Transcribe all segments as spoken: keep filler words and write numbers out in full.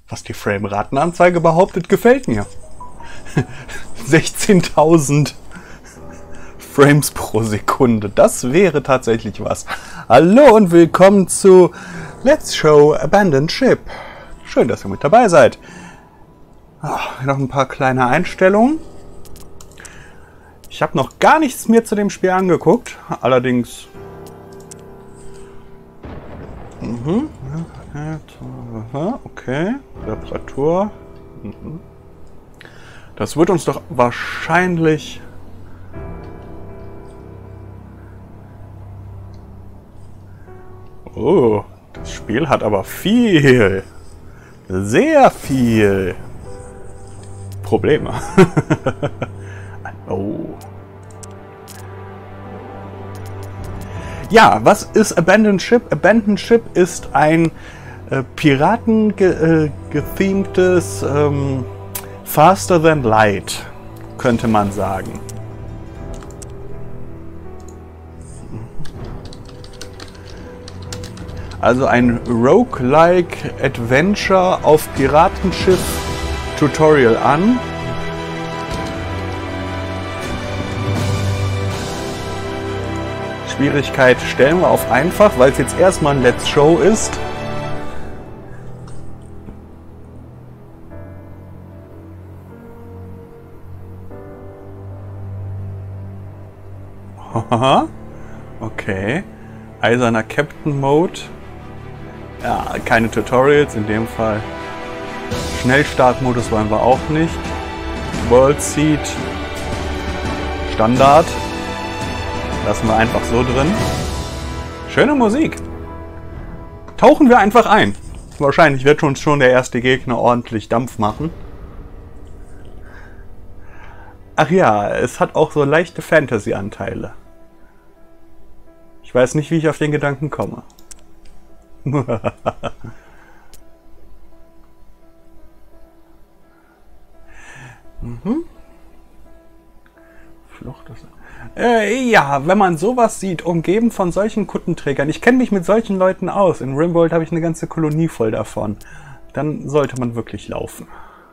Was die Frame-Ratenanzeige behauptet, gefällt mir. sechzehntausend Frames pro Sekunde. Das wäre tatsächlich was. Hallo und willkommen zu Let's Show Abandoned Ship. Schön, dass ihr mit dabei seid. Ach, noch ein paar kleine Einstellungen. Ich habe noch gar nichts mir zu dem Spiel angeguckt. Allerdings... Mhm. Okay. Reparatur. Mhm. Das wird uns doch wahrscheinlich... Oh, das Spiel hat aber viel, sehr viel Probleme. Oh. Ja, was ist Abandoned Ship? Abandoned Ship ist ein äh, Piraten-gethemtes ge äh, ähm, Faster Than Light, könnte man sagen. Also ein Roguelike Adventure auf Piratenschiff Tutorial an. Schwierigkeit stellen wir auf einfach, weil es jetzt erstmal ein Let's Show ist. Haha. Okay. Eiserner Captain Mode. Ja, keine Tutorials in dem Fall. Schnellstartmodus wollen wir auch nicht. World Seed. Standard. Lassen wir einfach so drin. Schöne Musik. Tauchen wir einfach ein. Wahrscheinlich wird uns schon der erste Gegner ordentlich Dampf machen. Ach ja, es hat auch so leichte Fantasy-Anteile. Ich weiß nicht, wie ich auf den Gedanken komme. Mhm. Flucht ist... Äh, ja, wenn man sowas sieht, umgeben von solchen Kuttenträgern. Ich kenne mich mit solchen Leuten aus. In Rimworld habe ich eine ganze Kolonie voll davon. Dann sollte man wirklich laufen.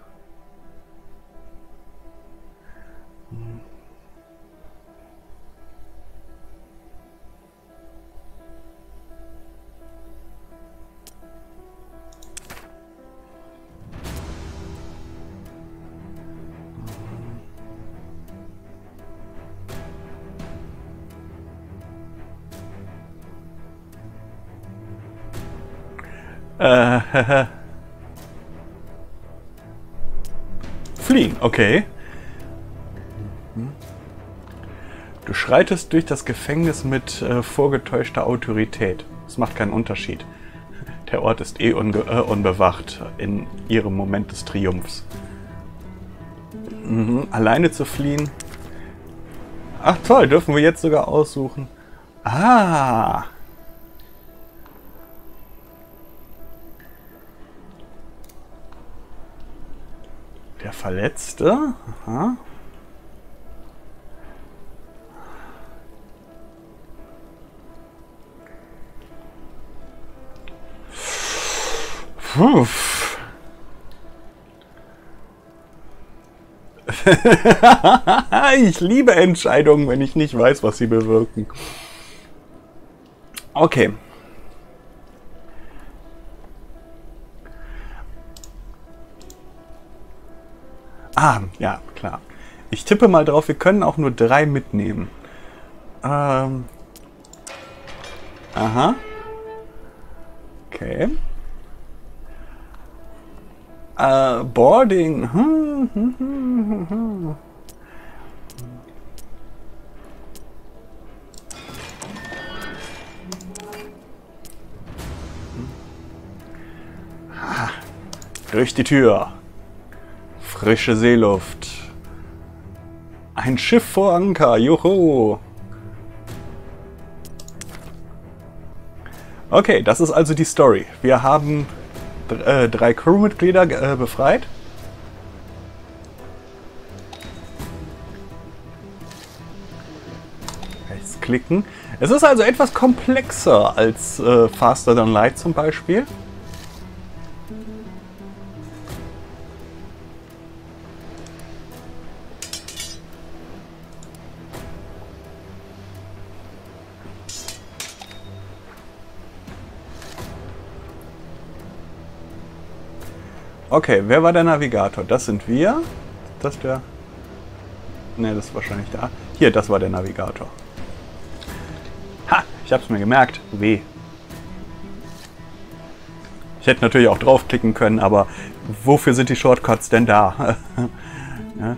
Äh, Fliegen, okay. Du schreitest durch das Gefängnis mit äh, vorgetäuschter Autorität. Das macht keinen Unterschied. Der Ort ist eh unge äh, unbewacht in ihrem Moment des Triumphs. Mhm. Alleine zu fliehen. Ach toll, dürfen wir jetzt sogar aussuchen. Ah! Der Verletzte. Aha. Puh. Ich liebe Entscheidungen, wenn ich nicht weiß, was sie bewirken. Okay. Ah, ja, klar. Ich tippe mal drauf, wir können auch nur drei mitnehmen. Ähm. Aha. Okay. Äh, Boarding. Hm, hm, hm, hm. Ah, durch die Tür. Frische Seeluft. Ein Schiff vor Anker. Juhu. Okay, das ist also die Story. Wir haben äh, drei Crewmitglieder äh, befreit. Rechts klicken. Es ist also etwas komplexer als äh, Faster Than Light zum Beispiel. Okay, wer war der Navigator? Das sind wir. Das der... Ne, das ist wahrscheinlich der... Hier, das war der Navigator. Ha! Ich hab's mir gemerkt. W. Ich hätte natürlich auch draufklicken können, aber wofür sind die Shortcuts denn da? Ja.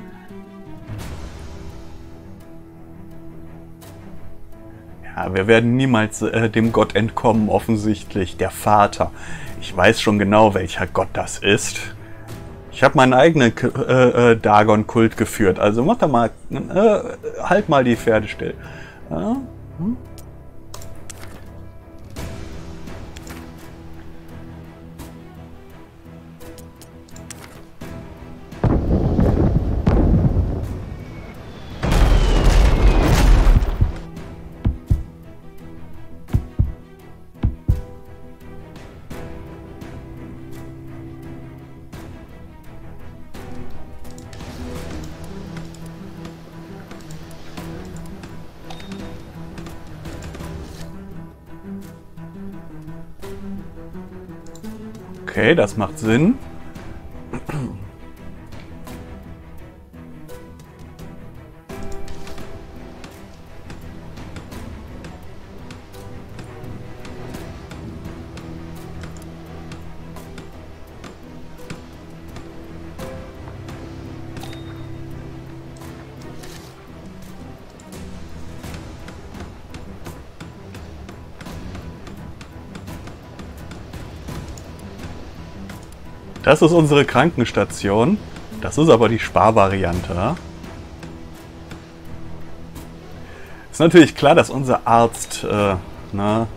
Ja, wir werden niemals äh, dem Gott entkommen, offensichtlich. Der Vater. Ich weiß schon genau, welcher Gott das ist. Ich habe meinen eigenen äh, äh, Dagon-Kult geführt. Also mach da mal, äh, halt mal die Pferde still. Ja? Hm? Okay, das macht Sinn. Das ist unsere Krankenstation. Das ist aber die Sparvariante. Ist natürlich klar, dass unser Arzt, äh, na,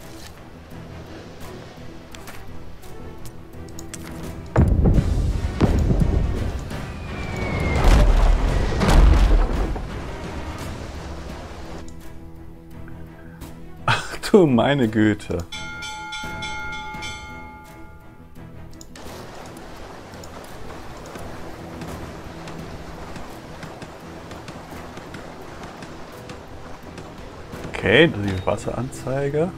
ach du meine Güte. Okay, die Wasseranzeige.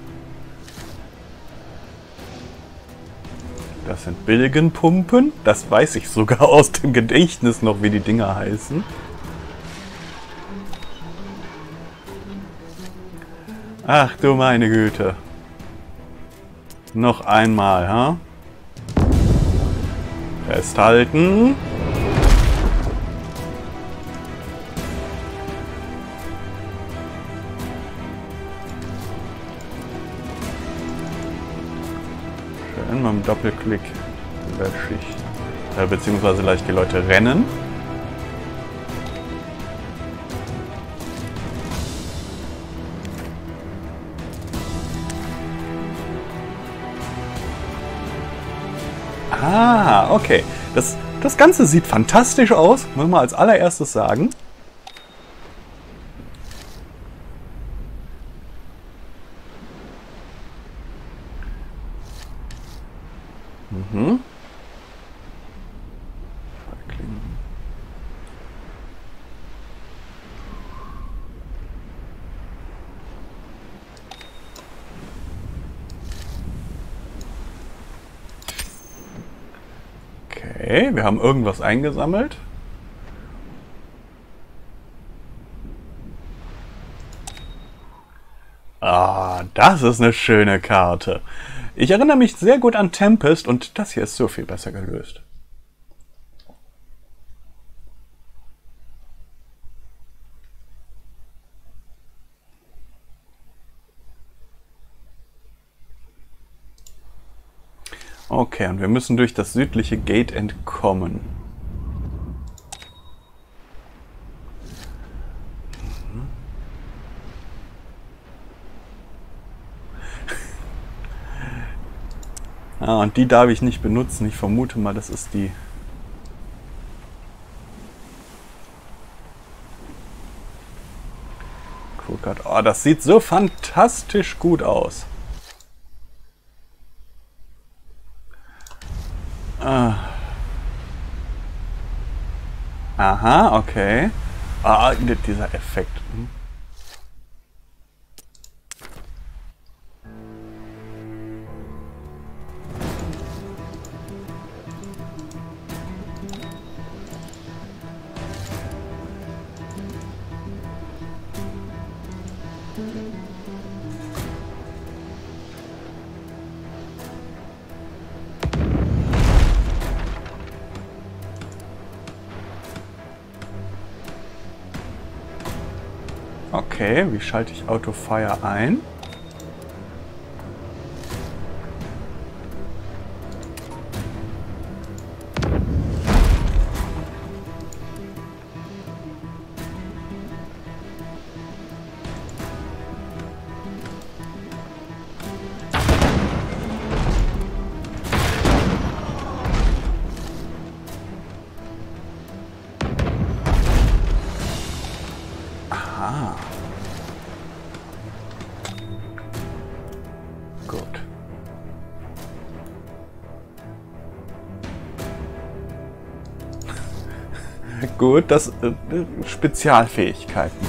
Das sind Bilgenpumpen. Das weiß ich sogar aus dem Gedächtnis noch, wie die Dinger heißen. Ach du meine Güte. Noch einmal, ha? Festhalten. Schön mit dem Doppelklick lösche ich. Äh, beziehungsweise leicht die Leute rennen. Ah, okay. Das, das Ganze sieht fantastisch aus, muss man als allererstes sagen. Mhm. Okay, wir haben irgendwas eingesammelt. Ah, das ist eine schöne Karte. Ich erinnere mich sehr gut an Tempest und das hier ist so viel besser gelöst. Okay, und wir müssen durch das südliche Gate entkommen. Ah, und die darf ich nicht benutzen. Ich vermute mal, das ist die... Crewcard. Oh, das sieht so fantastisch gut aus. Ah. Aha, okay. Ah, dieser Effekt. Hm. Okay, wie schalte ich Autofire ein? Aha. Gut. Gut, das äh, Spezialfähigkeiten.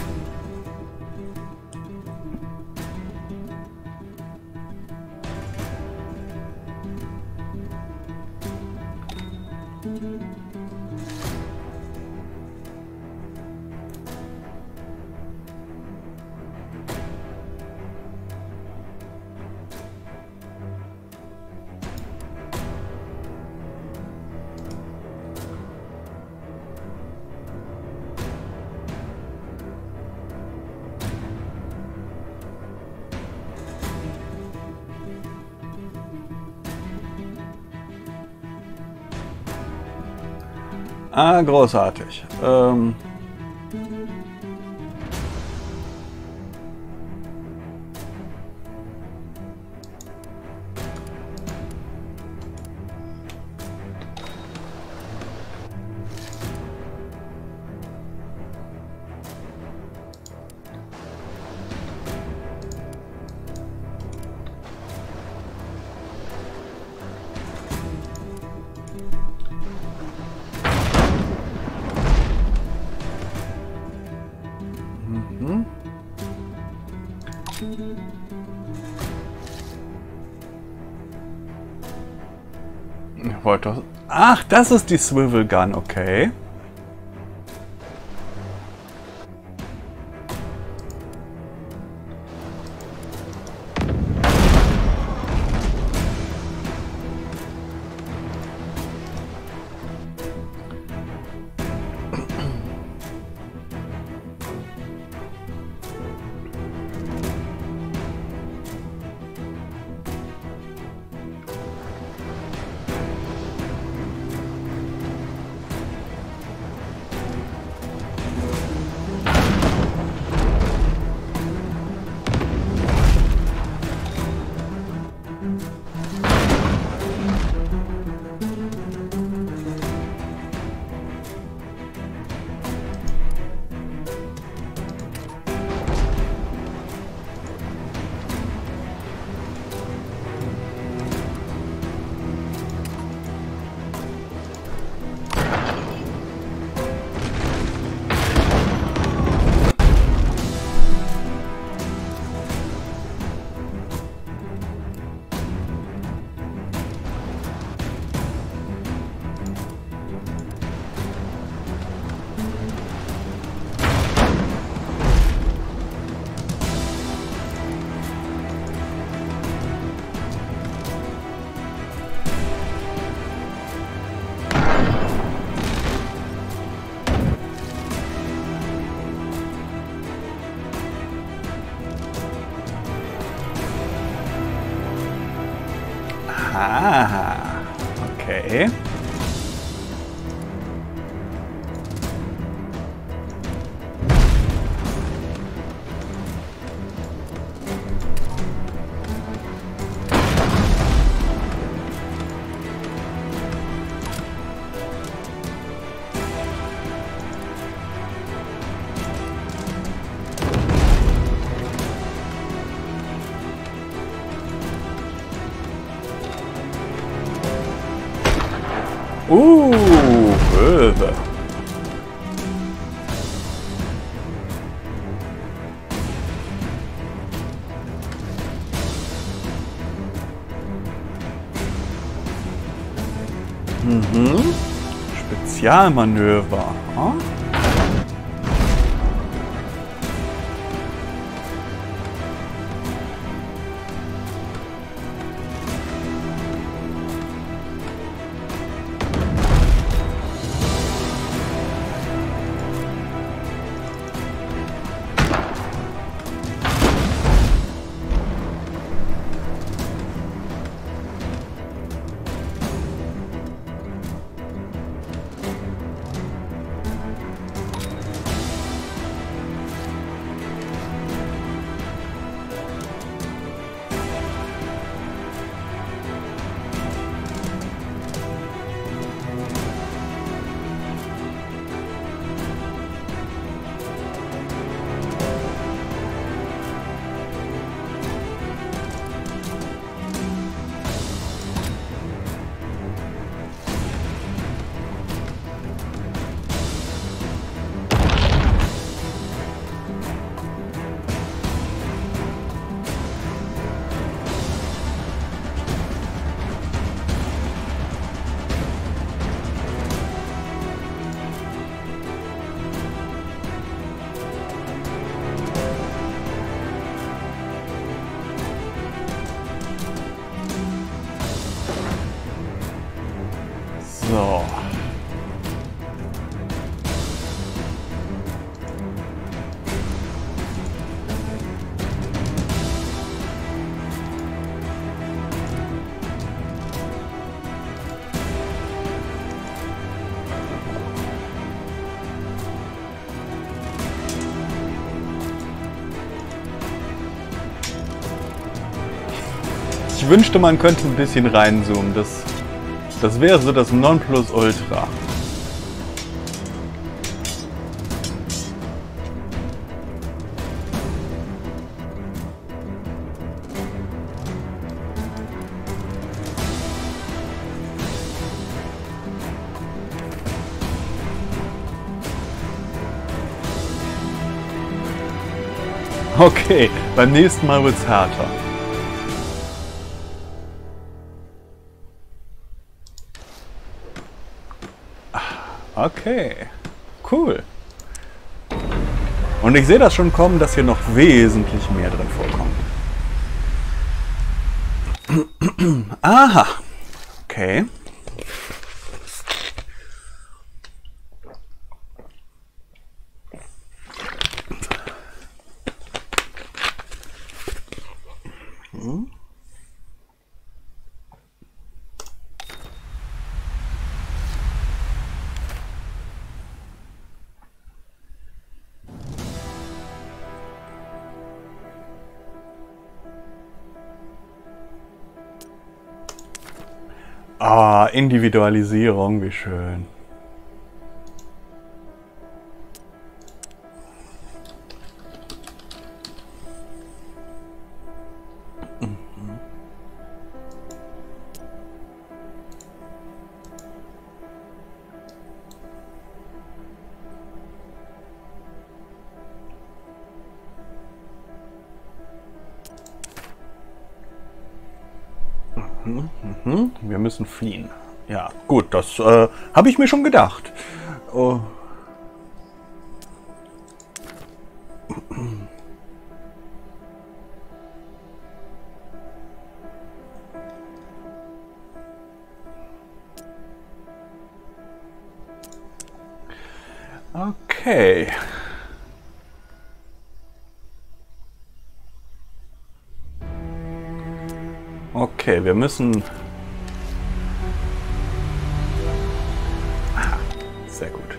Ah, großartig. Ähm Ich wollte doch... Ach, das ist die Swivel Gun, okay. Ah, okay. Uh, Löwe. Mhm. Spezialmanöver. Hm? So. Ich wünschte, man könnte ein bisschen reinzoomen. Das, das wäre so das Nonplusultra. Okay, beim nächsten Mal wird's härter. Okay, cool. Und ich sehe das schon kommen, dass hier noch wesentlich mehr drin vorkommt. Aha, okay. Hm. Ah, Individualisierung, wie schön. Mhm. Mhm, mhm. Wir müssen fliehen. Ja, gut, das äh, habe ich mir schon gedacht. Oh. Okay. Okay, wir müssen... Aha, sehr gut.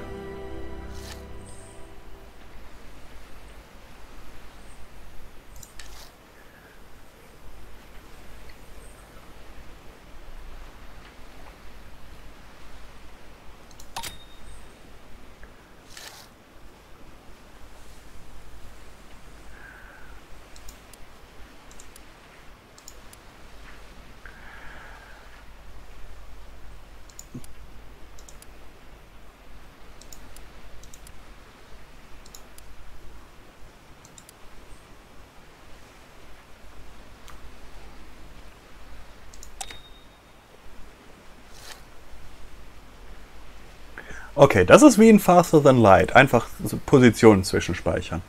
Okay, das ist wie in Faster Than Light. Einfach so Positionen zwischenspeichern.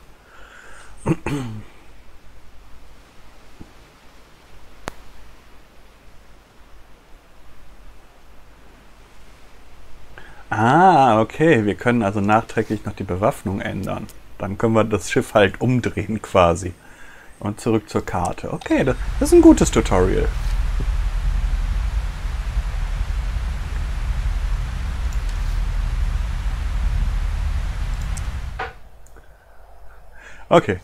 Ah, okay. Wir können also nachträglich noch die Bewaffnung ändern. Dann können wir das Schiff halt umdrehen quasi. Und zurück zur Karte. Okay, das ist ein gutes Tutorial. Okay.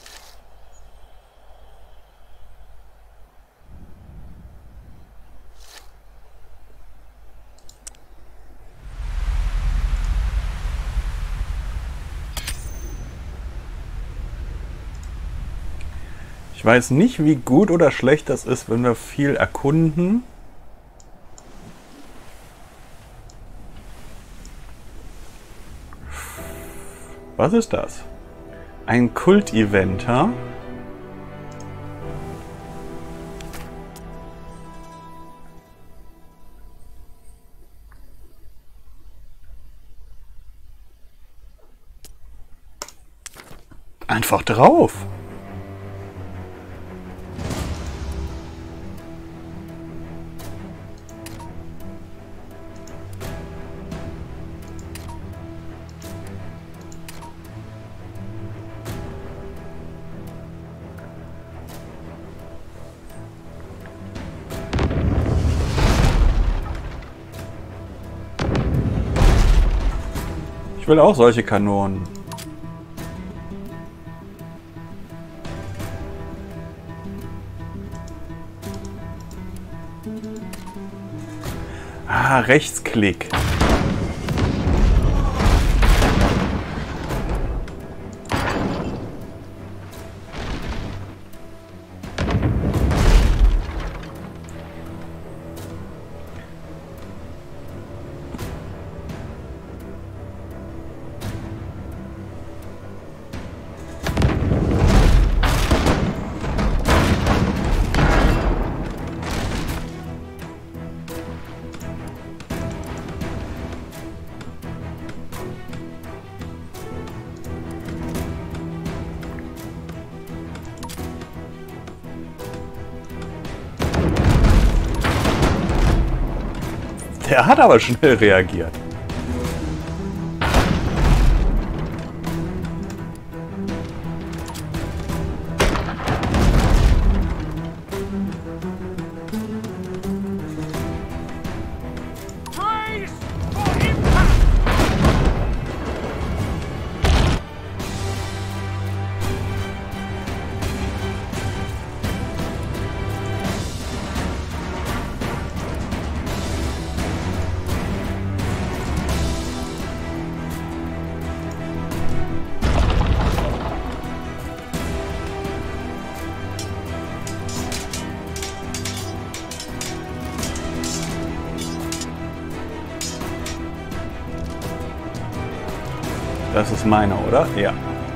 Ich weiß nicht, wie gut oder schlecht das ist, wenn wir viel erkunden. Was ist das? Ein Kult-Eventer. Einfach drauf. will auch solche Kanonen. Ah, Rechtsklick. Der hat aber schnell reagiert. Das ist meiner, oder? Ja.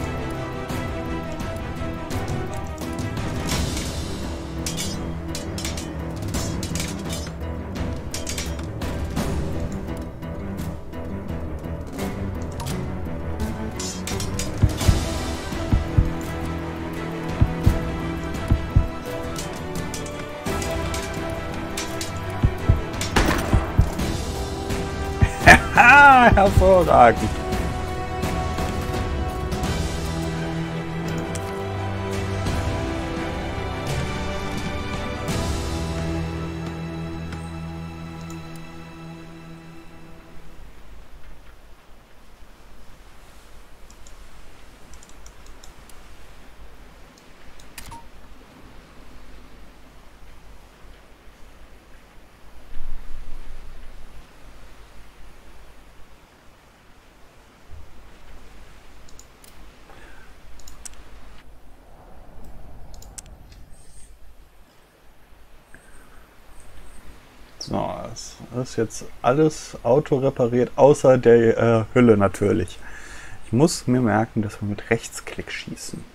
Haha, hervorragend. So, das ist jetzt alles auto repariert, außer der äh, Hülle natürlich. Ich muss mir merken, dass wir mit Rechtsklick schießen.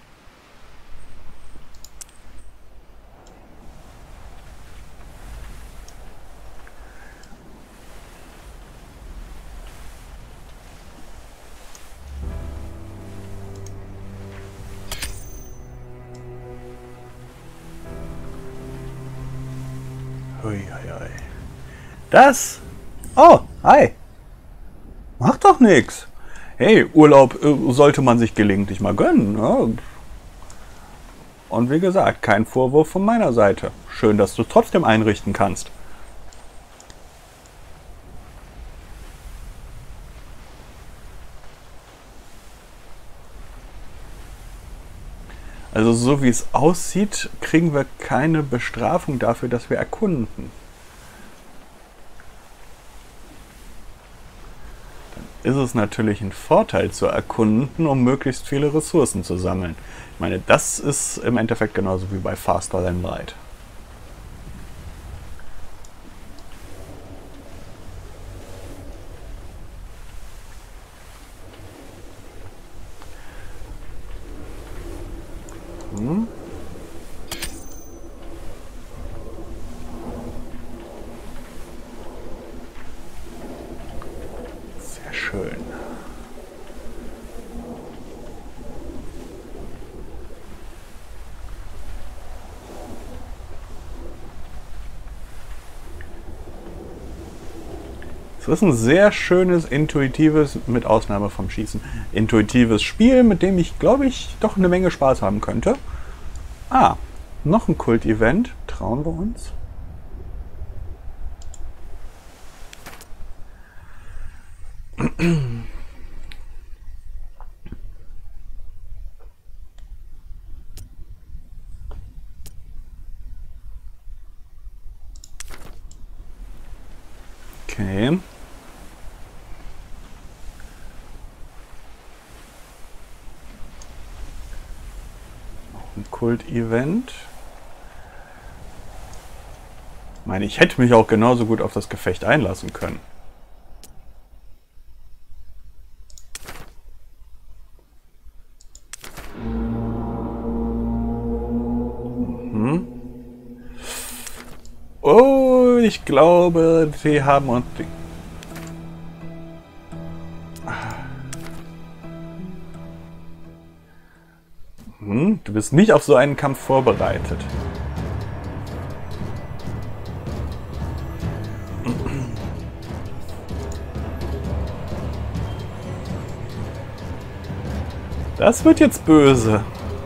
Uiuiui. Das? Oh, hi. Macht doch nichts. Hey, Urlaub äh, sollte man sich gelegentlich mal gönnen. Ne? Und wie gesagt, kein Vorwurf von meiner Seite. Schön, dass du es trotzdem einrichten kannst. Also so wie es aussieht, kriegen wir keine Bestrafung dafür, dass wir erkunden. Dann ist es natürlich ein Vorteil zu erkunden, um möglichst viele Ressourcen zu sammeln. Ich meine, das ist im Endeffekt genauso wie bei Faster Than Light. Hm. Sehr schön. Es ist ein sehr schönes, intuitives, mit Ausnahme vom Schießen, intuitives Spiel, mit dem ich, glaube ich, doch eine Menge Spaß haben könnte. Ah, noch ein Kult-Event. Trauen wir uns? Okay. Ein Kult-Event. Ich meine, ich hätte mich auch genauso gut auf das Gefecht einlassen können. Mhm. Oh, ich glaube, sie haben uns... Hm, du bist nicht auf so einen Kampf vorbereitet. Das wird jetzt böse.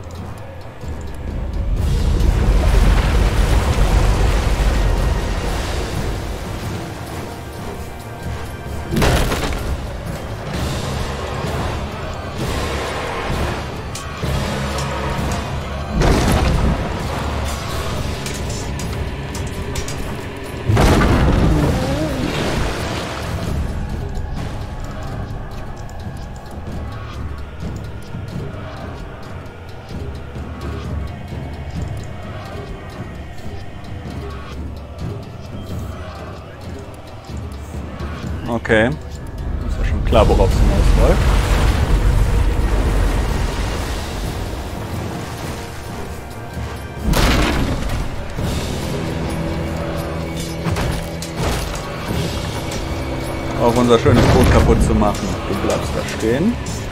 Okay. Ist ja schon klar, worauf es hinausläuft. Auch unser schönes Boot kaputt zu machen. Du bleibst da stehen.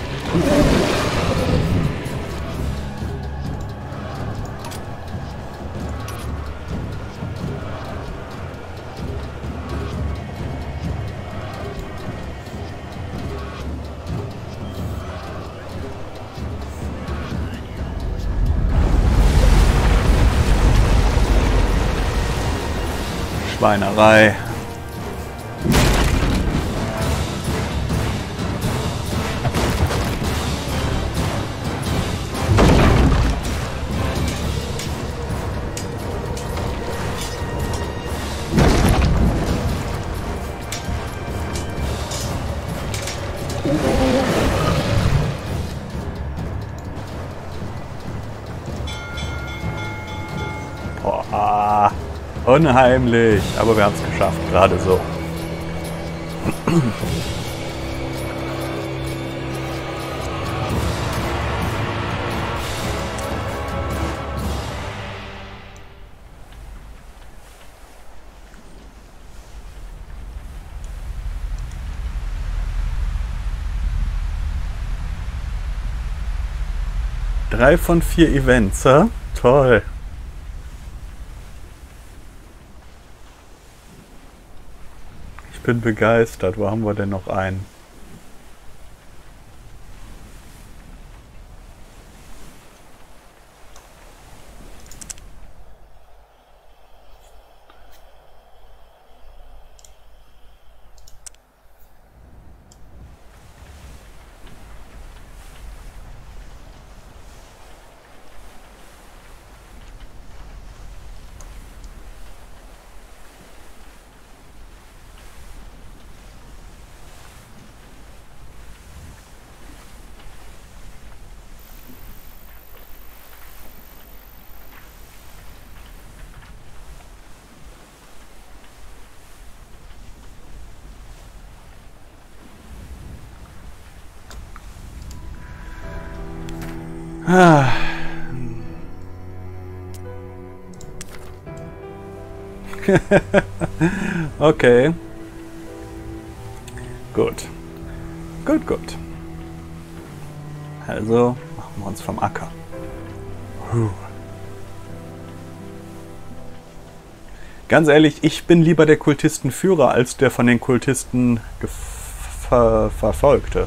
Schweinerei. Boah, unheimlich. Aber wir haben es geschafft, gerade so. Drei von vier Events, hä? Toll. Ich bin begeistert. Wo haben wir denn noch einen? Ah. Okay. Gut. Gut, gut. Also machen wir uns vom Acker. Puh. Ganz ehrlich, ich bin lieber der Kultistenführer als der von den Kultisten ver Verfolgte.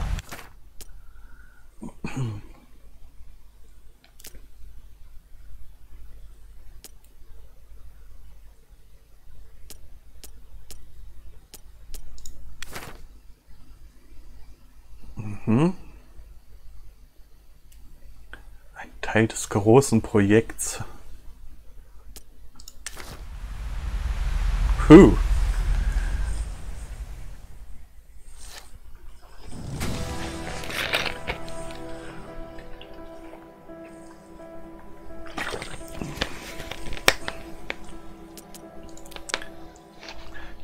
Mhm. Ein Teil des großen Projekts. Puh.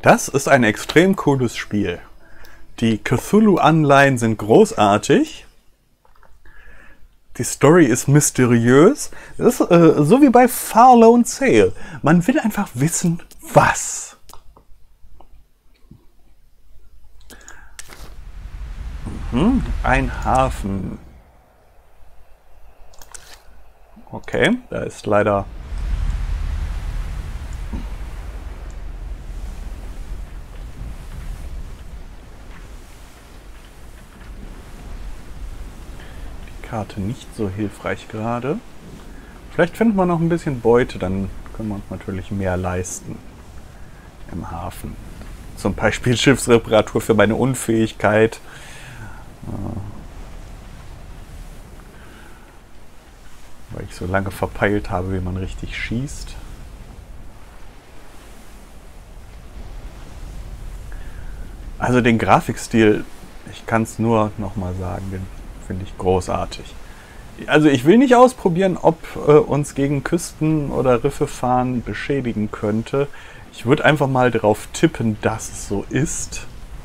Das ist ein extrem cooles Spiel. Die Cthulhu-Anleihen sind großartig. Die Story ist mysteriös. Das ist äh, so wie bei Far Lone Sail. Man will einfach wissen, was. Mhm, ein Hafen. Okay, da ist leider... Karte nicht so hilfreich gerade. Vielleicht finden wir noch ein bisschen Beute, dann können wir uns natürlich mehr leisten im Hafen. Zum Beispiel Schiffsreparatur für meine Unfähigkeit. Weil ich so lange verpeilt habe, wie man richtig schießt. Also den Grafikstil, ich kann es nur noch mal sagen, den finde ich großartig. Also ich will nicht ausprobieren, ob äh, uns gegen Küsten oder Riffe fahren beschädigen könnte. Ich würde einfach mal darauf tippen, dass es so ist.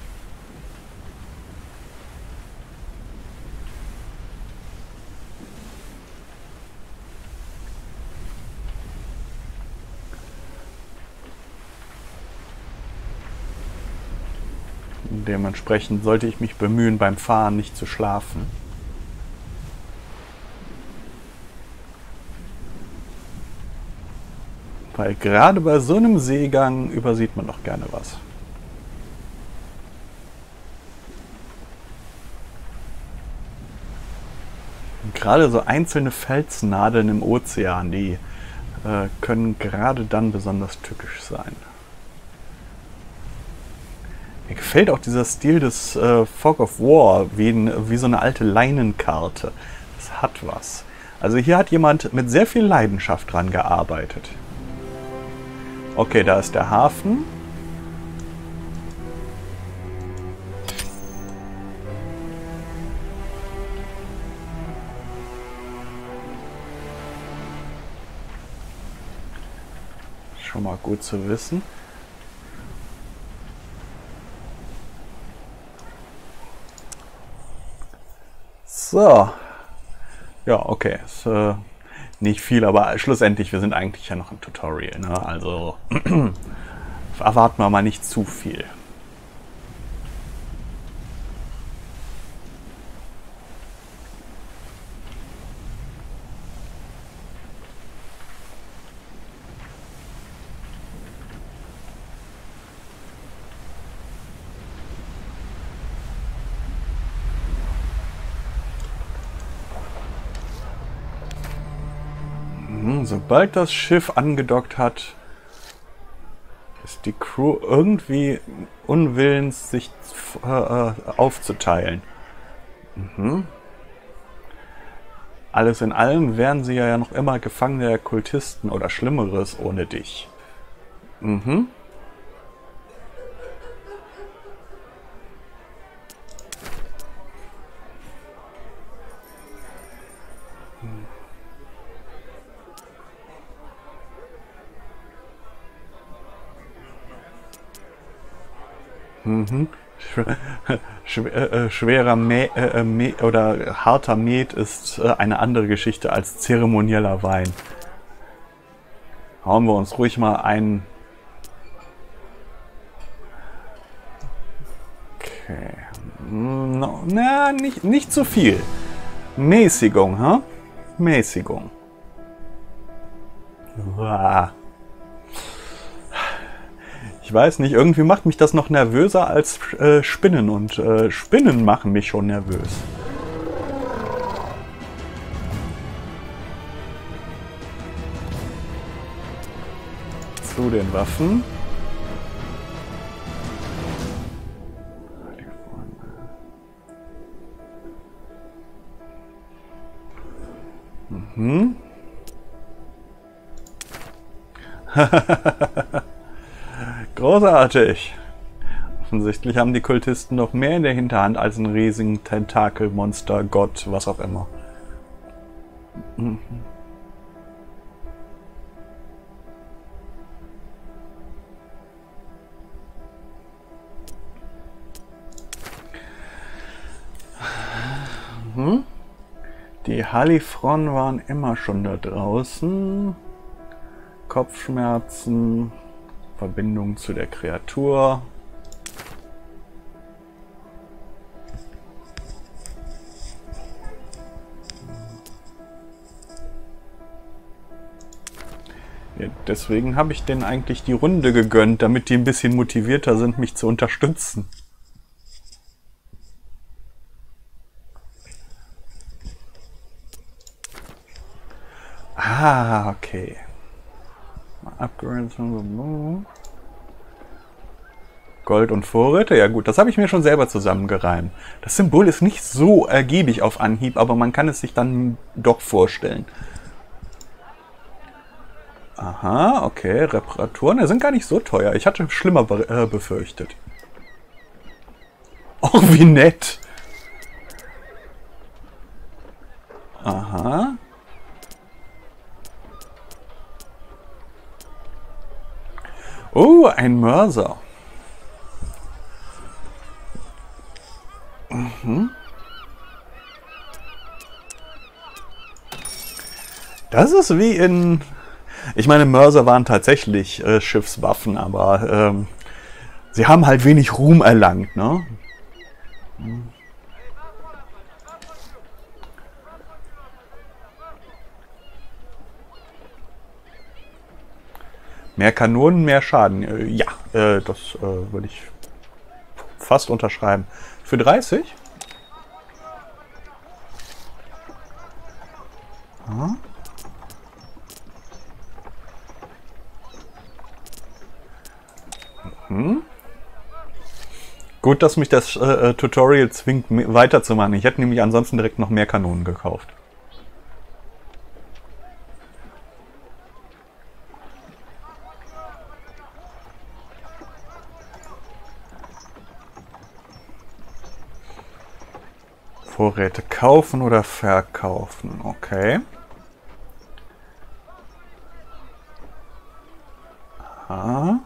Dementsprechend sollte ich mich bemühen, beim Fahren nicht zu schlafen. Weil gerade bei so einem Seegang übersieht man doch gerne was. Und gerade so einzelne Felsnadeln im Ozean, die äh, können gerade dann besonders tückisch sein. Mir gefällt auch dieser Stil des äh, Fog of War, wie, ein, wie so eine alte Leinenkarte. Das hat was. Also hier hat jemand mit sehr viel Leidenschaft dran gearbeitet. Okay, da ist der Hafen. Schon mal gut zu wissen. So. Ja, okay. Ist, äh, nicht viel, aber schlussendlich, wir sind eigentlich ja noch im Tutorial, ne? Also erwarten wir mal nicht zu viel. Sobald das Schiff angedockt hat, ist die Crew irgendwie unwillens, sich äh, aufzuteilen. Mhm. Alles in allem wären sie ja noch immer Gefangene der Kultisten oder Schlimmeres ohne dich. Mhm. Mhm. Schwer, äh, schwerer Mä äh, Mä oder harter Met ist äh, eine andere Geschichte als zeremonieller Wein. Hauen wir uns ruhig mal ein. Okay. No, na, nicht, nicht zu viel. Mäßigung, ha? Mäßigung. Uah. Ich weiß nicht, irgendwie macht mich das noch nervöser als äh, Spinnen und äh, Spinnen machen mich schon nervös. Zu den Waffen. Mhm. Großartig. Offensichtlich haben die Kultisten noch mehr in der Hinterhand als ein riesigen Tentakelmonster, Gott, was auch immer. Mhm. Mhm. Die Halifron waren immer schon da draußen. Kopfschmerzen, Verbindung zu der Kreatur. Ja, deswegen habe ich denen eigentlich die Runde gegönnt, damit die ein bisschen motivierter sind, mich zu unterstützen. Ah, okay. Upgrades. Gold und Vorräte. Ja gut, das habe ich mir schon selber zusammengereimt. Das Symbol ist nicht so ergiebig auf Anhieb, aber man kann es sich dann doch vorstellen. Aha, okay. Reparaturen, die sind gar nicht so teuer. Ich hatte schlimmer be äh, befürchtet. Oh, wie nett. Aha. Oh, ein Mörser. Mhm. Das ist wie in... Ich meine, Mörser waren tatsächlich äh, Schiffswaffen, aber ähm, sie haben halt wenig Ruhm erlangt, ne? Hm. Mehr Kanonen, mehr Schaden. Äh, ja, äh, das äh, würde ich fast unterschreiben. Für dreißig? Hm. Hm. Gut, dass mich das äh, Tutorial zwingt, weiterzumachen. Ich hätte nämlich ansonsten direkt noch mehr Kanonen gekauft. Vorräte kaufen oder verkaufen. Okay. Aha.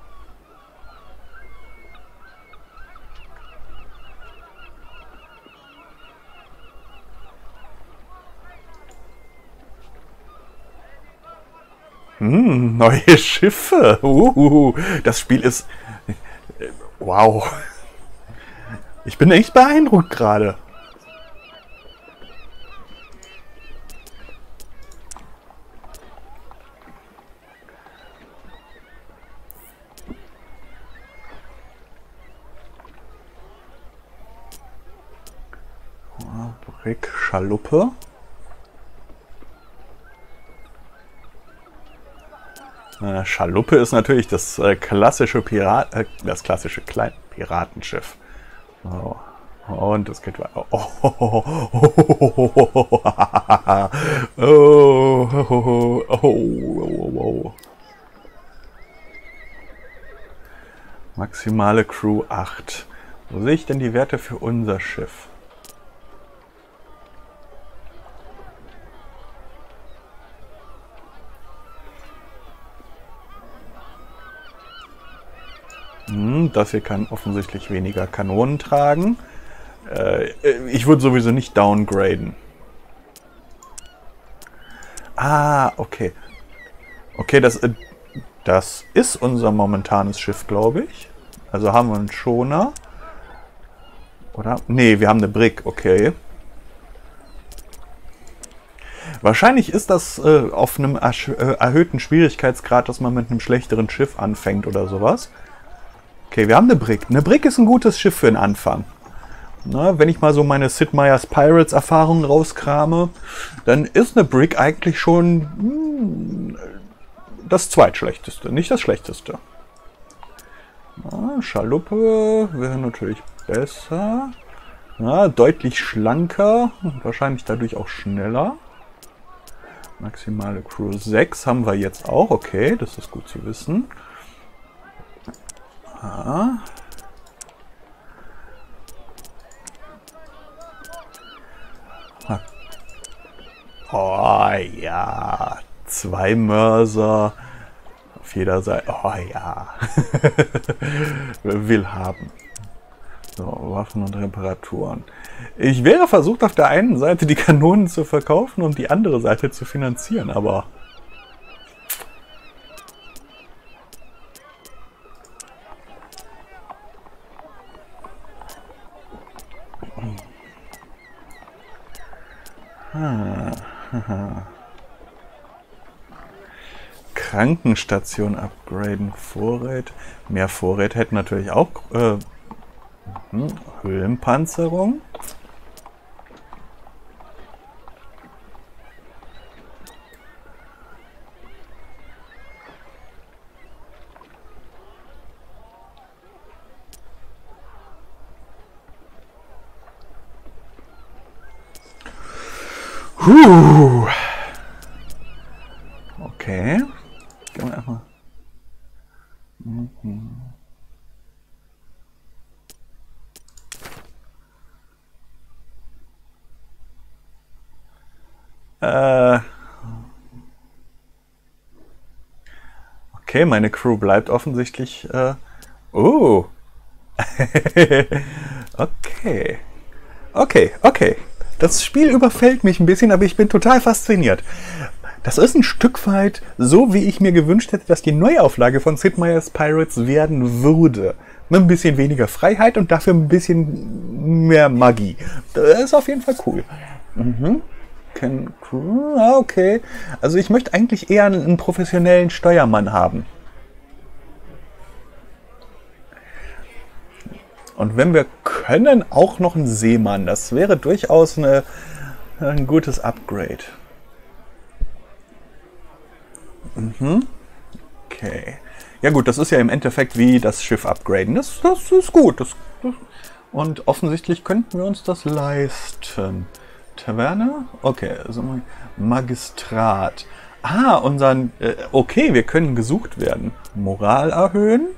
Hm, neue Schiffe. Uh, das Spiel ist... Wow. Ich bin echt beeindruckt gerade. Brick, Schaluppe. Äh, Schaluppe ist natürlich das äh, klassische Pirat, äh, das klassische Klein Piratenschiff. Oh. Und es geht weiter. Oh, oh, oh, oh, oh, oh, oh. Maximale Crew acht. Wo sehe ich denn die Werte für unser Schiff? Das hier kann offensichtlich weniger Kanonen tragen. Äh, ich würde sowieso nicht downgraden. Ah, okay. Okay, das, äh, das ist unser momentanes Schiff, glaube ich. Also haben wir einen Schoner. Oder? Nee, wir haben eine Brick, okay. Wahrscheinlich ist das äh, auf einem erhöhten Schwierigkeitsgrad, dass man mit einem schlechteren Schiff anfängt oder sowas. Okay, wir haben eine Brick. Eine Brick ist ein gutes Schiff für den Anfang. Na, wenn ich mal so meine Sid Meier's Pirates Erfahrungen rauskrame, dann ist eine Brick eigentlich schon hm, das zweitschlechteste, nicht das schlechteste. Na, Schaluppe wäre natürlich besser. Na, deutlich schlanker, wahrscheinlich dadurch auch schneller. Maximale Crew sechs haben wir jetzt auch. Okay, das ist gut zu wissen. Ah. Oh ja, zwei Mörser auf jeder Seite. Oh ja, will haben. So, Waffen und Reparaturen. Ich wäre versucht, auf der einen Seite die Kanonen zu verkaufen und die andere Seite zu finanzieren, aber... Ah, haha. Krankenstation upgraden, Vorräte. Mehr Vorräte hätten natürlich auch äh, hm, Höhlenpanzerung. Huh. Okay. Gehen wir erstmal. Mhm. Äh. Okay, meine Crew bleibt offensichtlich. Äh. Oh. Okay. Okay, okay. Das Spiel überfällt mich ein bisschen, aber ich bin total fasziniert. Das ist ein Stück weit so, wie ich mir gewünscht hätte, dass die Neuauflage von Sid Meier's Pirates werden würde. Mit ein bisschen weniger Freiheit und dafür ein bisschen mehr Magie. Das ist auf jeden Fall cool. Mhm. Ah, okay. Also ich möchte eigentlich eher einen professionellen Steuermann haben. Und wenn wir können, auch noch einen Seemann. Das wäre durchaus eine, ein gutes Upgrade. Mhm. Okay. Ja gut, das ist ja im Endeffekt wie das Schiff upgraden. Das, das ist gut. Das, das, und offensichtlich könnten wir uns das leisten. Taverne? Okay, also Magistrat. Ah, unseren... Äh, okay, wir können gesucht werden. Moral erhöhen.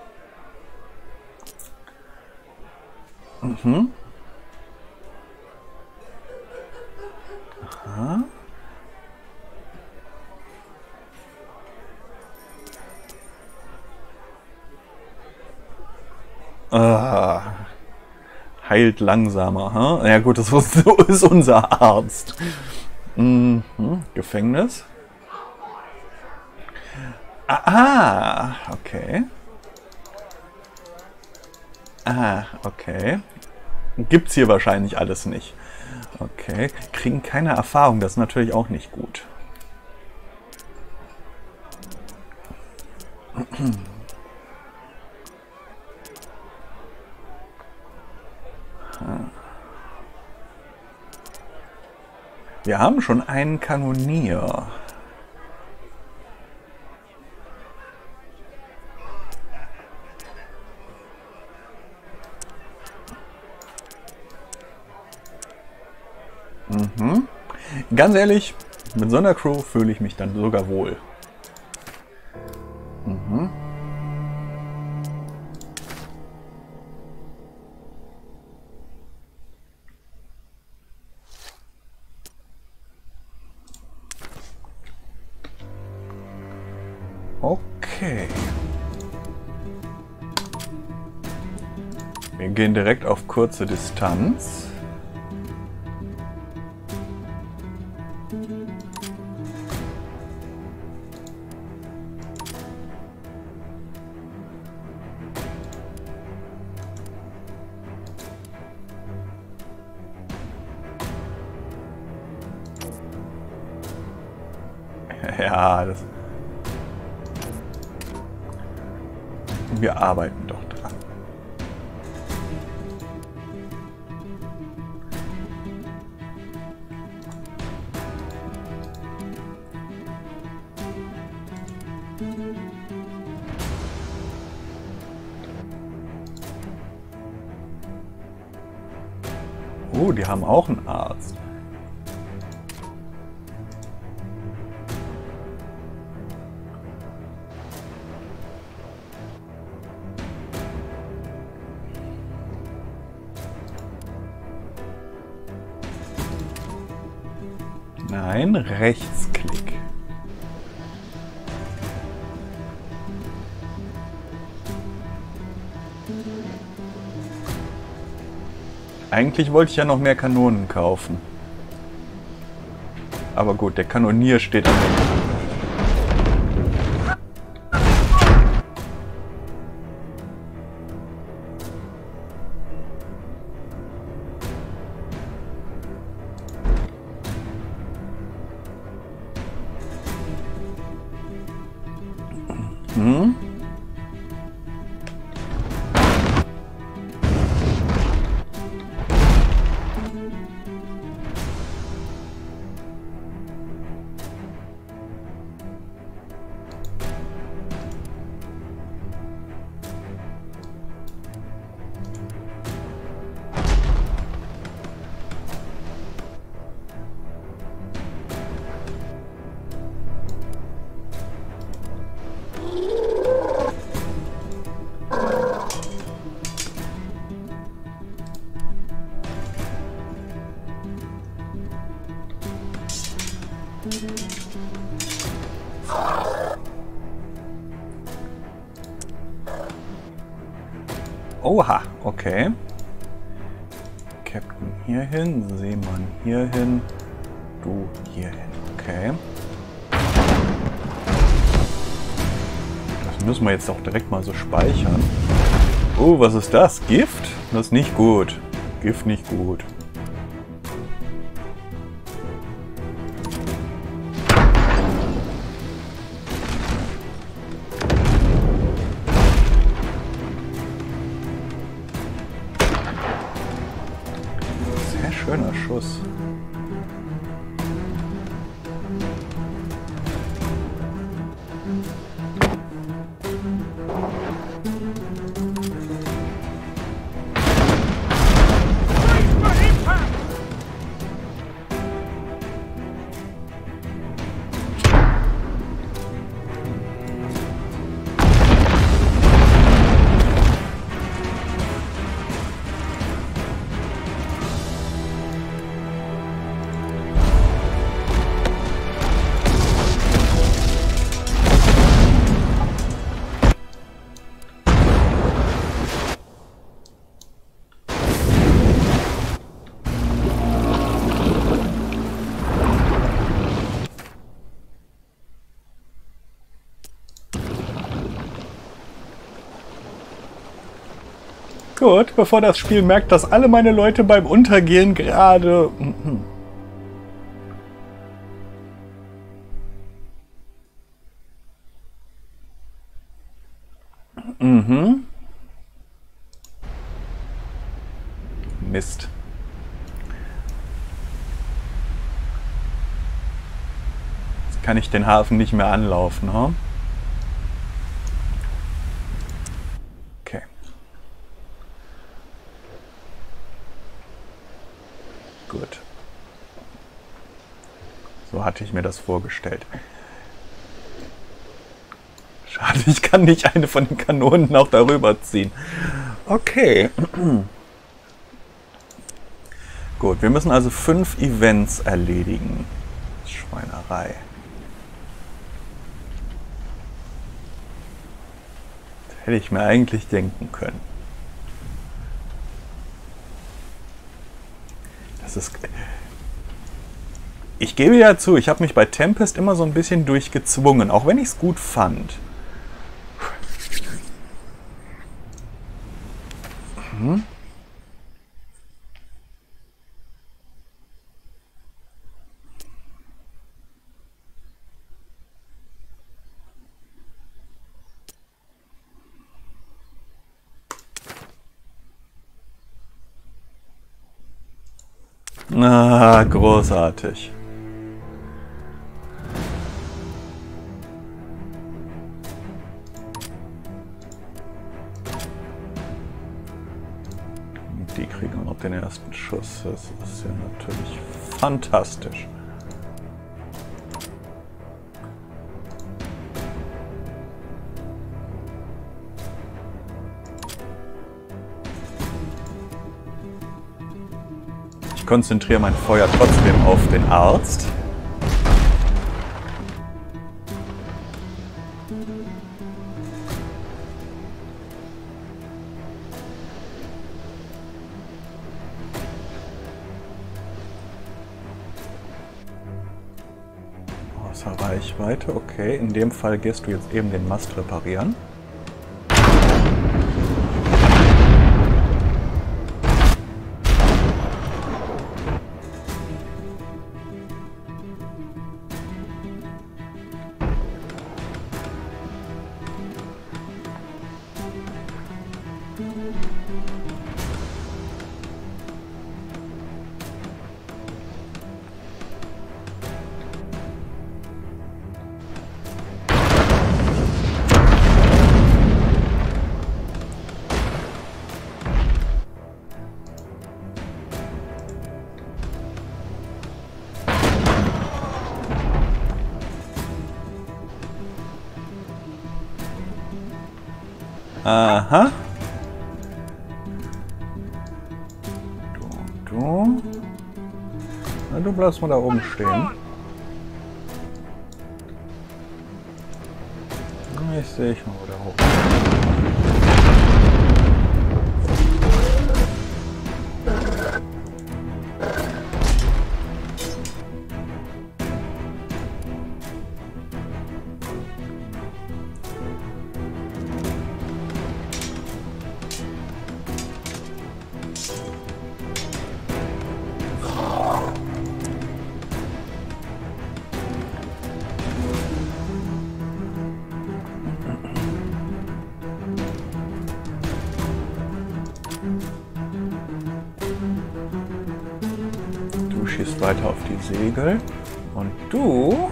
Mhm. Aha. Ah. Heilt langsamer, hm? Ja gut, das ist unser Arzt. Mhm. Gefängnis. Ah, okay. Ah, okay. Gibt's hier wahrscheinlich alles nicht. Okay. Kriegen keine Erfahrung, das ist natürlich auch nicht gut. Wir haben schon einen Kanonier. Mhm. Ganz ehrlich, mit so einer Crew fühle ich mich dann sogar wohl. Mhm. Okay. Wir gehen direkt auf kurze Distanz. Ja, das... Wir arbeiten doch dran. Oh, die haben auch einen Arzt. Nein, Rechtsklick. Eigentlich wollte ich ja noch mehr Kanonen kaufen. Aber gut, der Kanonier steht an dem... Hm? Oha, okay. Captain hierhin, Seemann hierhin, du hierhin, okay. Das müssen wir jetzt auch direkt mal so speichern. Oh, was ist das? Gift? Das ist nicht gut. Gift nicht gut. Schöner Schuss. Gut, bevor das Spiel merkt, dass alle meine Leute beim Untergehen gerade... Mhm. Mist. Jetzt kann ich den Hafen nicht mehr anlaufen, ha? Okay. Gut. So hatte ich mir das vorgestellt. Schade, ich kann nicht eine von den Kanonen auch darüber ziehen. Okay. Gut, wir müssen also fünf Events erledigen. Schweinerei. Das hätte ich mir eigentlich denken können. Das ist... Ich gebe ja zu, ich habe mich bei Tempest immer so ein bisschen durchgezwungen, auch wenn ich es gut fand. Hm? Ah, großartig. Die kriegen noch den ersten Schuss. Das ist ja natürlich fantastisch. Ich konzentriere mein Feuer trotzdem auf den Arzt. außer Reichweite. Okay, in dem Fall gehst du jetzt eben den Mast reparieren. Aha. Du, du. Na, du bleibst mal da oben stehen. Ich sehe ich mal wieder hoch. Du schießt weiter auf die Segel und du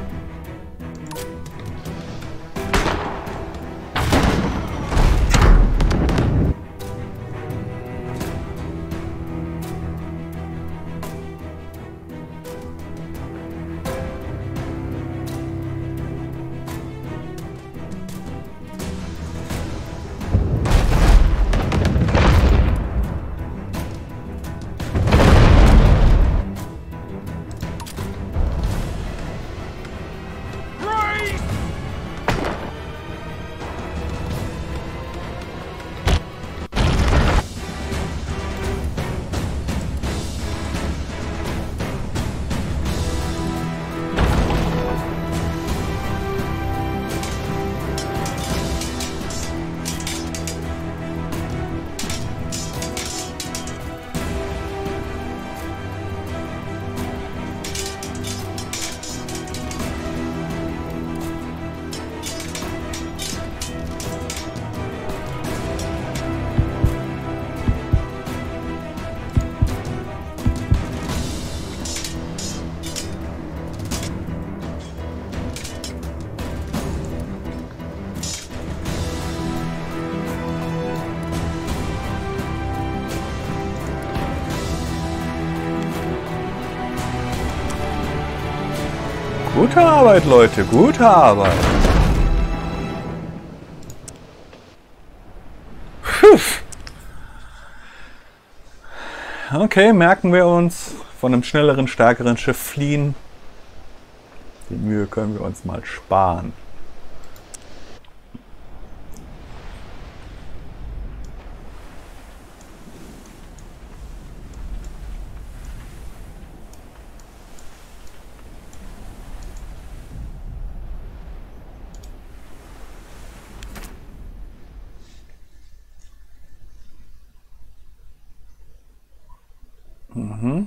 Gute Arbeit, Leute, gute Arbeit. Puh. Okay, merken wir uns, von einem schnelleren, stärkeren Schiff fliehen. Die Mühe können wir uns mal sparen. Mhm.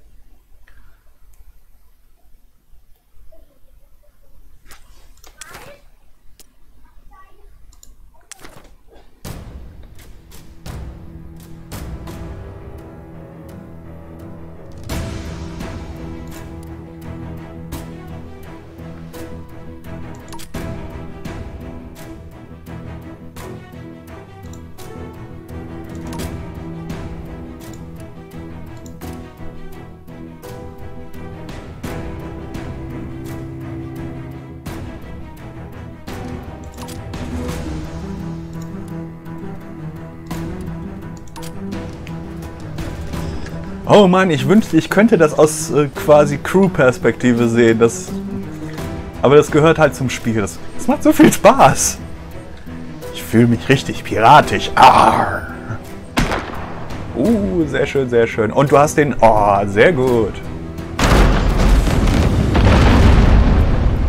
Oh Mann, ich wünschte, ich könnte das aus äh, quasi Crew-Perspektive sehen. Das, aber das gehört halt zum Spiel. Das, das macht so viel Spaß. Ich fühle mich richtig piratisch. Arr. Uh, sehr schön, sehr schön. Und du hast den... Oh, sehr gut.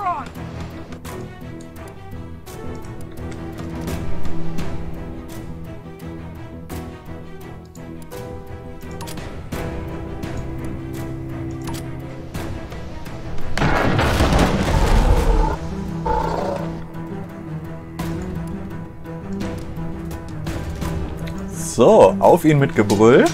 So, auf ihn mit Gebrüll.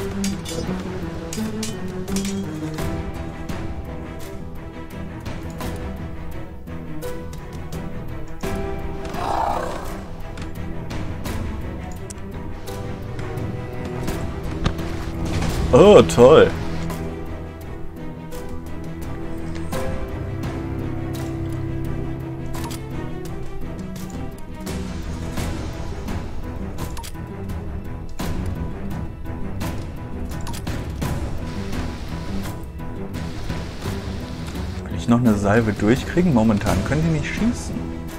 Oh, toll. Will ich noch eine Salve durchkriegen? Momentan können die nicht schießen.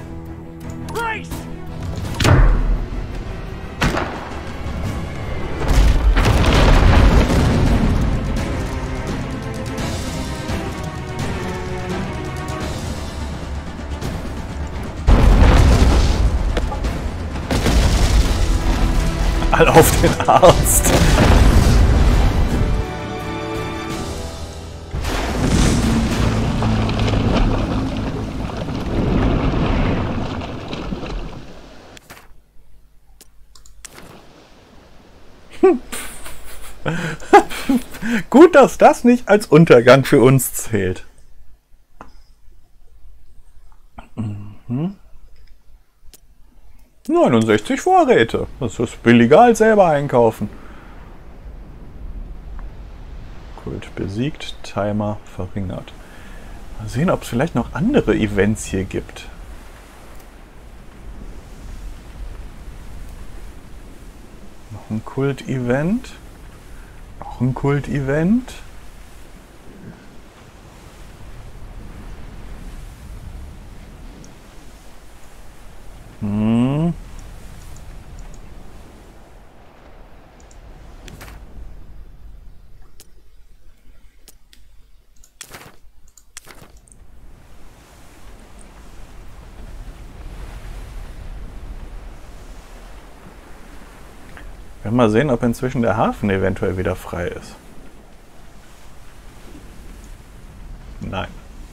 All auf den Arzt. Gut, dass das nicht als Untergang für uns zählt. Mhm. neunundsechzig Vorräte. Das ist billiger als selber einkaufen. Kult besiegt, Timer verringert. Mal sehen, ob es vielleicht noch andere Events hier gibt. Noch ein Kult-Event. Noch ein Kult-Event. Hm. Wir werden mal sehen, ob inzwischen der Hafen eventuell wieder frei ist. Nein.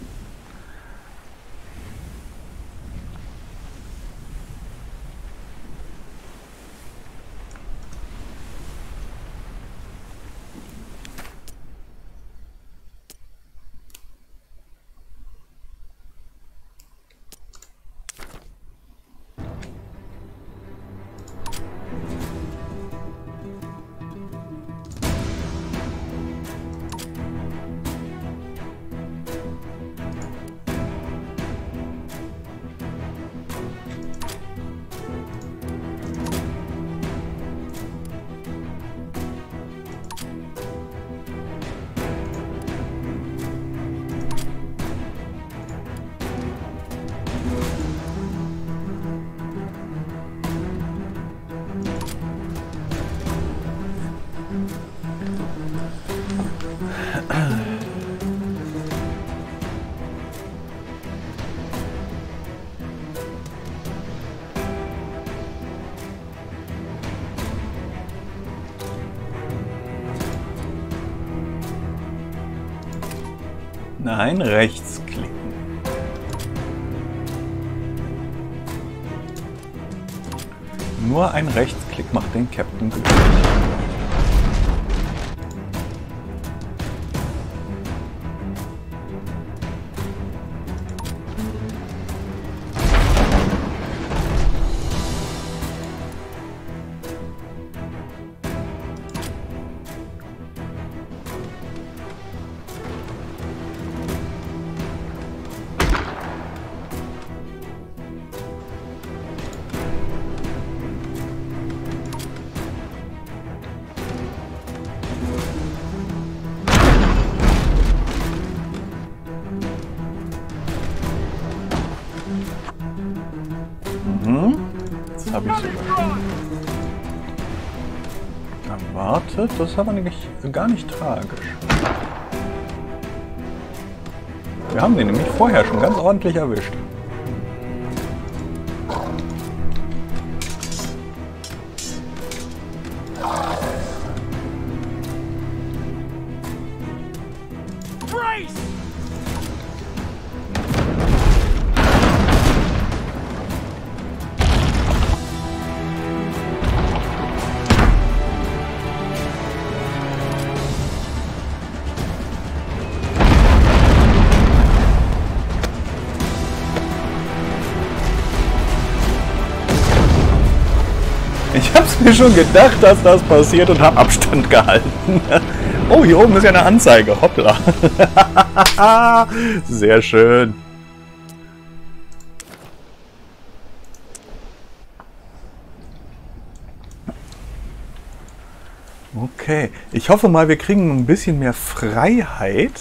Nein, rechtsklicken. Nur ein Rechtsklick macht den Captain glücklich. Jetzt habe ich es erwartet. Das ist aber nicht, gar nicht tragisch. Wir haben den nämlich vorher schon ganz ordentlich erwischt. Ich hab's mir schon gedacht, dass das passiert und hab Abstand gehalten. Oh, hier oben ist ja eine Anzeige. Hoppla. Sehr schön. Okay. Ich hoffe mal, wir kriegen ein bisschen mehr Freiheit.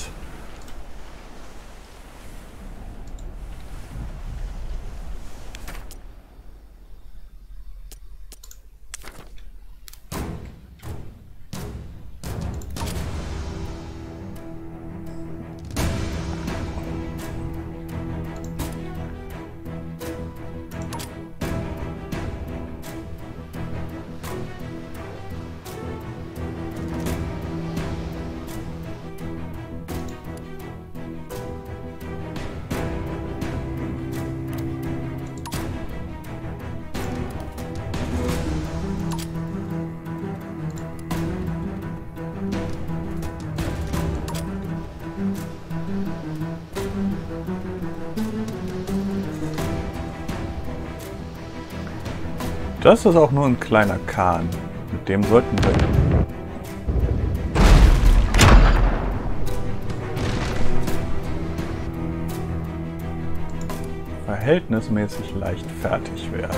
Das ist auch nur ein kleiner Kahn. Mit dem sollten wir... verhältnismäßig leicht fertig werden.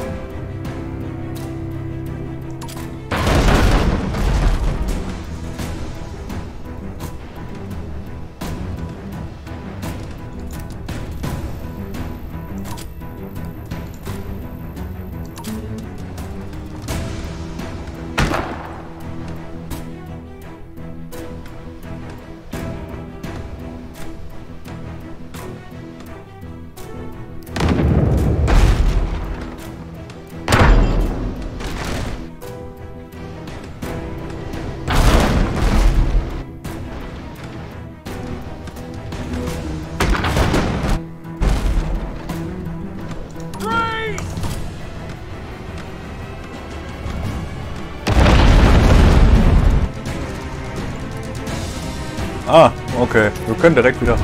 Ah, okay. Wir können direkt wieder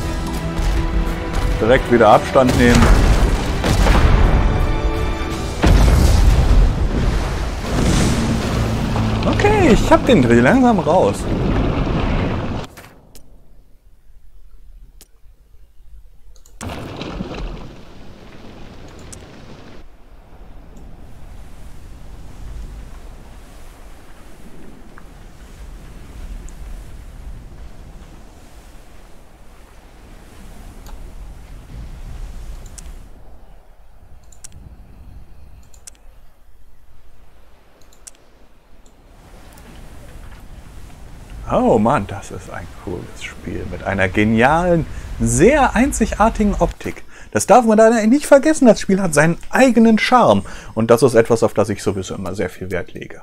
direkt wieder Abstand nehmen. Okay, ich hab den Dreh langsam raus. Oh Mann, das ist ein cooles Spiel mit einer genialen, sehr einzigartigen Optik. Das darf man da nicht vergessen, das Spiel hat seinen eigenen Charme. Und das ist etwas, auf das ich sowieso immer sehr viel Wert lege.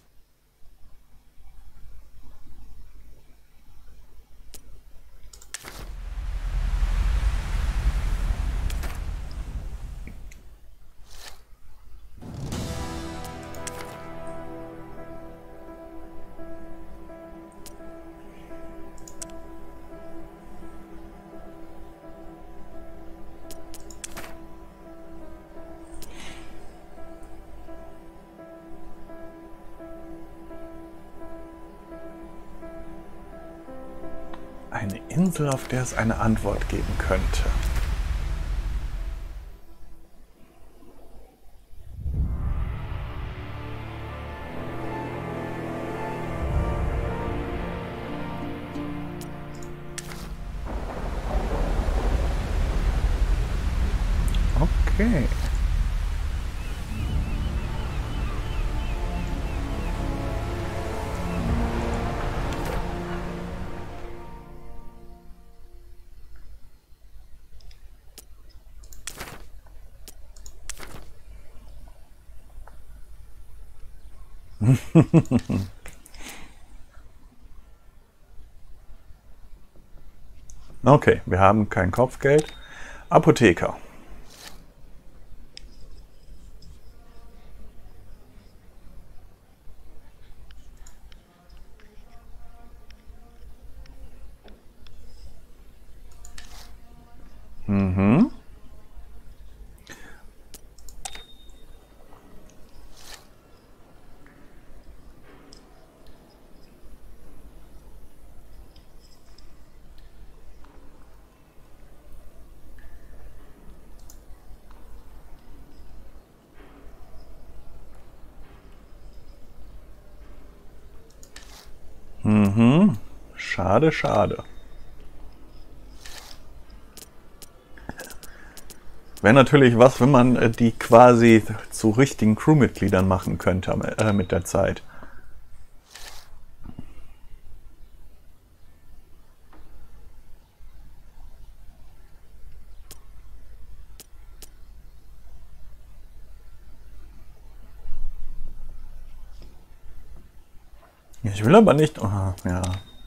Eine Insel, auf der es eine Antwort geben könnte. Okay. Okay, wir haben kein Kopfgeld. Apotheker. Mhm. Mhm. Schade, schade. Wäre natürlich was, wenn man äh, die quasi zu richtigen Crewmitgliedern machen könnte äh, mit der Zeit. Ich will aber nicht... Oh, ja.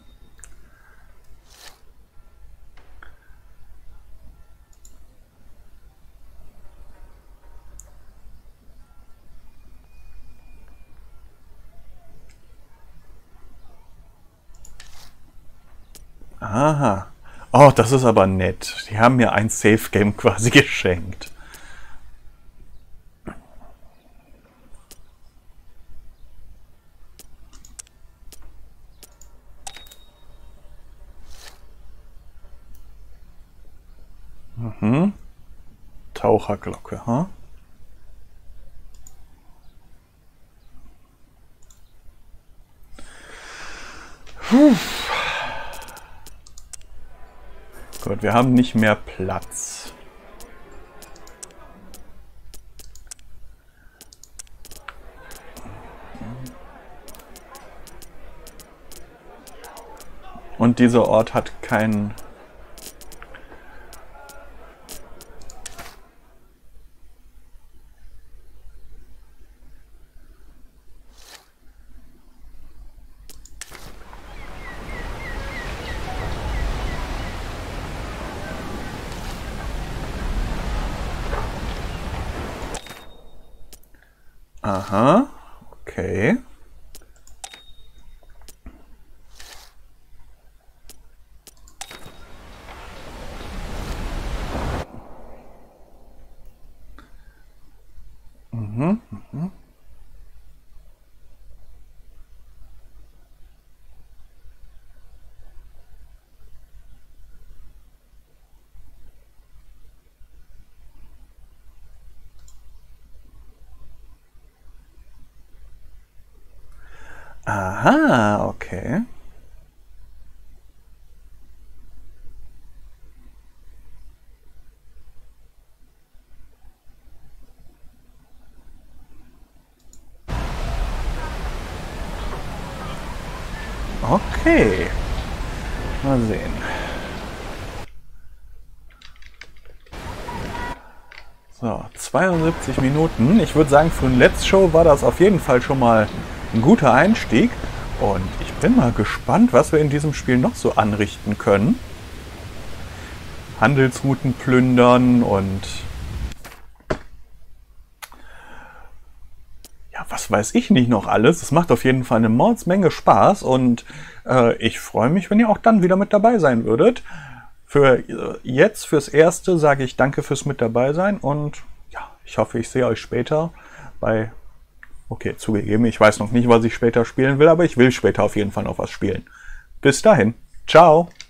Aha. Oh, das ist aber nett. Die haben mir ein Safe Game quasi geschenkt. Mhm. Taucherglocke, ha? Huh. Gut, wir haben nicht mehr Platz. Und dieser Ort hat keinen... Aha, okay. Mhm, mhm. Aha, okay. Okay. Mal sehen. So, zweiundsiebzig Minuten. Ich würde sagen, für ein Let's Show war das auf jeden Fall schon mal ein guter Einstieg. Und ich bin mal gespannt, was wir in diesem Spiel noch so anrichten können. Handelsrouten plündern und... ja, was weiß ich nicht noch alles. Es macht auf jeden Fall eine Mordsmenge Spaß und äh, ich freue mich, wenn ihr auch dann wieder mit dabei sein würdet. Für äh, jetzt, fürs Erste, sage ich danke fürs mit dabei sein und ja, ich hoffe, ich sehe euch später bei... Okay, zugegeben, ich weiß noch nicht, was ich später spielen will, aber ich will später auf jeden Fall noch was spielen. Bis dahin, ciao!